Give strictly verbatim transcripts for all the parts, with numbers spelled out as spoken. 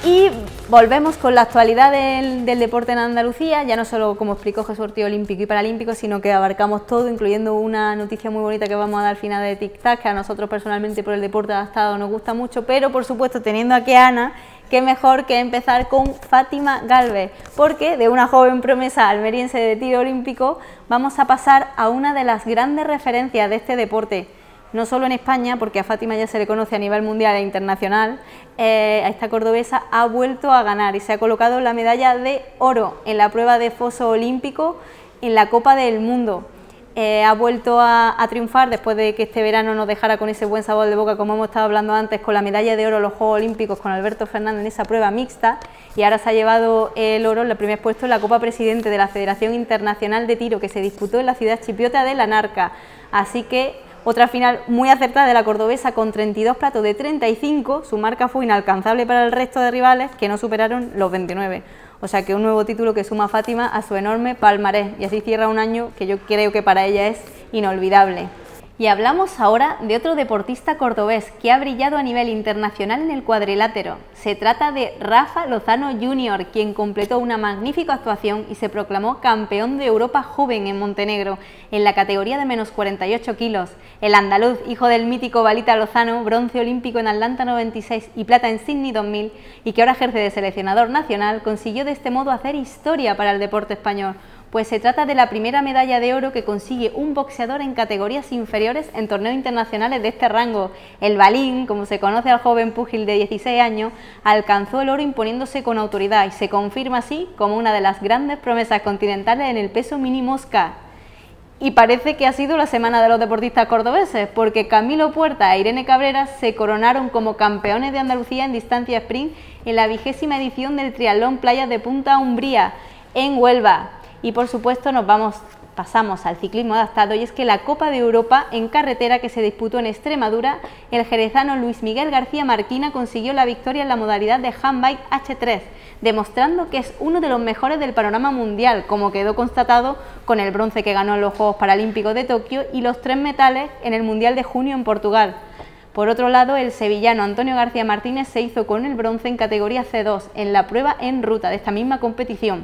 Y volvemos con la actualidad del, del deporte en Andalucía, ya no solo como explicó Jesús Ortiz, olímpico y paralímpico, sino que abarcamos todo, incluyendo una noticia muy bonita que vamos a dar al final de Tic Tac, que a nosotros personalmente por el deporte adaptado nos gusta mucho, pero por supuesto teniendo aquí a Ana, qué mejor que empezar con Fátima Gálvez, porque de una joven promesa almeriense de tiro olímpico vamos a pasar a una de las grandes referencias de este deporte. No solo en España, porque a Fátima ya se le conoce a nivel mundial e internacional, eh, a esta cordobesa ha vuelto a ganar y se ha colocado la medalla de oro en la prueba de foso olímpico en la Copa del Mundo. Eh, ha vuelto a, a triunfar después de que este verano nos dejara con ese buen sabor de boca, como hemos estado hablando antes, con la medalla de oro en los Juegos Olímpicos con Alberto Fernández en esa prueba mixta, y ahora se ha llevado el oro en el primer puesto en la Copa Presidente de la Federación Internacional de Tiro, que se disputó en la ciudad chipriota de Lanarca. Así que otra final muy acertada de la cordobesa con treinta y dos platos de treinta y cinco, su marca fue inalcanzable para el resto de rivales que no superaron los veintinueve. O sea que un nuevo título que suma Fátima a su enorme palmarés y así cierra un año que yo creo que para ella es inolvidable. Y hablamos ahora de otro deportista cordobés que ha brillado a nivel internacional en el cuadrilátero. Se trata de Rafa Lozano junior, quien completó una magnífica actuación y se proclamó campeón de Europa joven en Montenegro, en la categoría de menos cuarenta y ocho kilos. El andaluz, hijo del mítico Balita Lozano, bronce olímpico en Atlanta noventa y seis y plata en Sydney dos mil, y que ahora ejerce de seleccionador nacional, consiguió de este modo hacer historia para el deporte español, pues se trata de la primera medalla de oro que consigue un boxeador en categorías inferiores en torneos internacionales de este rango. El balín, como se conoce al joven púgil de dieciséis años, alcanzó el oro imponiéndose con autoridad y se confirma así como una de las grandes promesas continentales en el peso mini mosca. Y parece que ha sido la semana de los deportistas cordobeses, porque Camilo Puerta e Irene Cabrera se coronaron como campeones de Andalucía en distancia sprint en la vigésima edición del Triatlón Playas de Punta Umbría, en Huelva. Y por supuesto nos vamos, pasamos al ciclismo adaptado, y es que la Copa de Europa en carretera que se disputó en Extremadura, el jerezano Luis Miguel García Marquina consiguió la victoria en la modalidad de handbike hache tres, demostrando que es uno de los mejores del panorama mundial, como quedó constatado con el bronce que ganó en los Juegos Paralímpicos de Tokio y los tres metales en el Mundial de junio en Portugal. Por otro lado, el sevillano Antonio García Martínez se hizo con el bronce en categoría ce dos en la prueba en ruta de esta misma competición.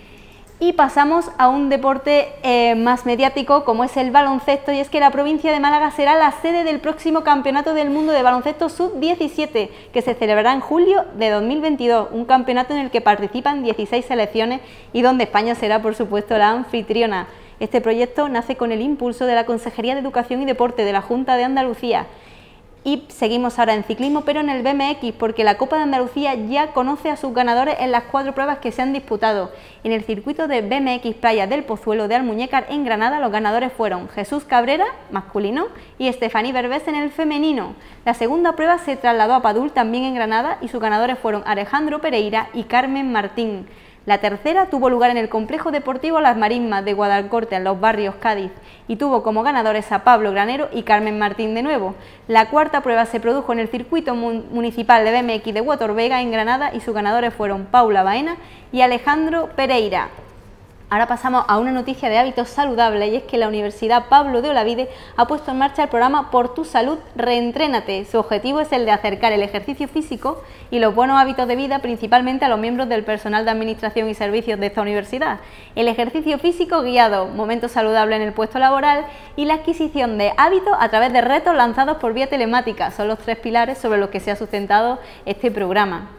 Y pasamos a un deporte eh, más mediático como es el baloncesto, y es que la provincia de Málaga será la sede del próximo Campeonato del Mundo de Baloncesto sub diecisiete, que se celebrará en julio de dos mil veintidós, un campeonato en el que participan dieciséis selecciones y donde España será por supuesto la anfitriona. Este proyecto nace con el impulso de la Consejería de Educación y Deporte de la Junta de Andalucía. Y seguimos ahora en ciclismo, pero en el be eme equis, porque la Copa de Andalucía ya conoce a sus ganadores en las cuatro pruebas que se han disputado. En el circuito de be eme equis Playa del Pozuelo de Almuñécar, en Granada, los ganadores fueron Jesús Cabrera, masculino, y Estefaní Berbés en el femenino. La segunda prueba se trasladó a Padul, también en Granada, y sus ganadores fueron Alejandro Pereira y Carmen Martín. La tercera tuvo lugar en el Complejo Deportivo Las Marismas de Guadalcorte, en Los Barrios, Cádiz, y tuvo como ganadores a Pablo Granero y Carmen Martín de nuevo. La cuarta prueba se produjo en el Circuito Municipal de be eme equis de Huatorvega, en Granada, y sus ganadores fueron Paula Baena y Alejandro Pereira. Ahora pasamos a una noticia de hábitos saludables, y es que la Universidad Pablo de Olavide ha puesto en marcha el programa Por tu Salud, Reentrénate. Su objetivo es el de acercar el ejercicio físico y los buenos hábitos de vida principalmente a los miembros del personal de administración y servicios de esta universidad. El ejercicio físico guiado, momentos saludables en el puesto laboral y la adquisición de hábitos a través de retos lanzados por vía telemática son los tres pilares sobre los que se ha sustentado este programa.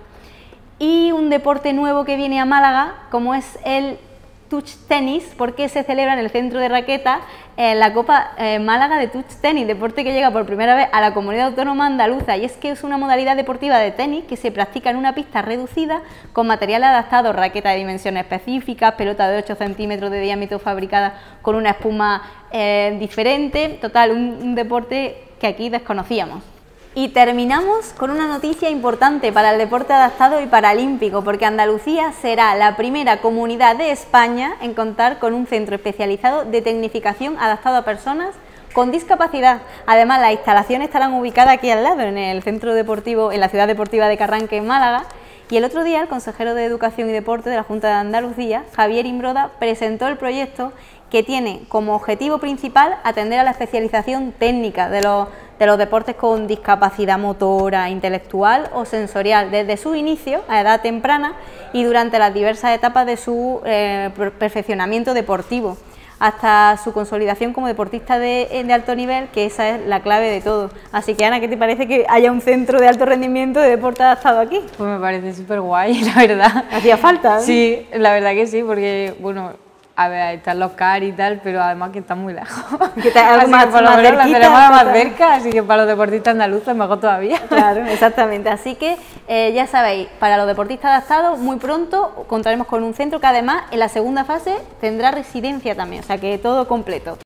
Y un deporte nuevo que viene a Málaga, como es el touch tenis, porque se celebra en el centro de raqueta eh, la Copa eh, Málaga de touch tenis, deporte que llega por primera vez a la comunidad autónoma andaluza, y es que es una modalidad deportiva de tenis que se practica en una pista reducida con material adaptado, raqueta de dimensiones específicas, pelota de ocho centímetros de diámetro fabricada con una espuma eh, diferente, total, un, un deporte que aquí desconocíamos. Y terminamos con una noticia importante para el deporte adaptado y paralímpico, porque Andalucía será la primera comunidad de España en contar con un centro especializado de tecnificación adaptado a personas con discapacidad. Además, las instalaciones estarán ubicadas aquí al lado, en el centro deportivo, en la ciudad deportiva de Carranque, en Málaga. Y el otro día el consejero de Educación y Deporte de la Junta de Andalucía, Javier Imbroda, presentó el proyecto que tiene como objetivo principal atender a la especialización técnica de los de los deportes con discapacidad motora, intelectual o sensorial, desde su inicio a edad temprana y durante las diversas etapas de su eh, perfeccionamiento deportivo, hasta su consolidación como deportista de, de alto nivel, que esa es la clave de todo. Así que, Ana, ¿qué te parece que haya un centro de alto rendimiento de deporte adaptado aquí? Pues me parece súper guay, la verdad. ¿Hacía falta? ¿Eh? Sí, la verdad que sí, porque, bueno, a ver, están los C A R y tal, pero además que están muy lejos. Que te, algo así más, que por lo más menos la cerquita, tenemos más total. cerca, así que para los deportistas andaluces mejor todavía. Claro, exactamente. Así que eh, ya sabéis, para los deportistas adaptados, muy pronto contaremos con un centro que además en la segunda fase tendrá residencia también, o sea que todo completo.